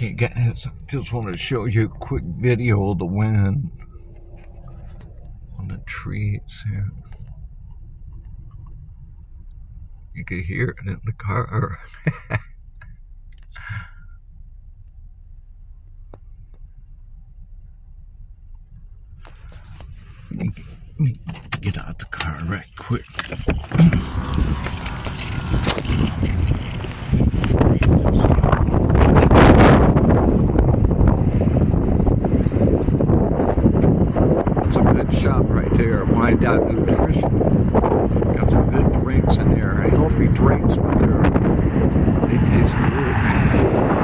Okay, guys, I just want to show you a quick video of the wind on the trees here. You can hear it in the car. Let me get out the car right quick. That's a good shop right there, Wyandotte Nutrition. Got some good drinks in there, healthy drinks, but they taste good.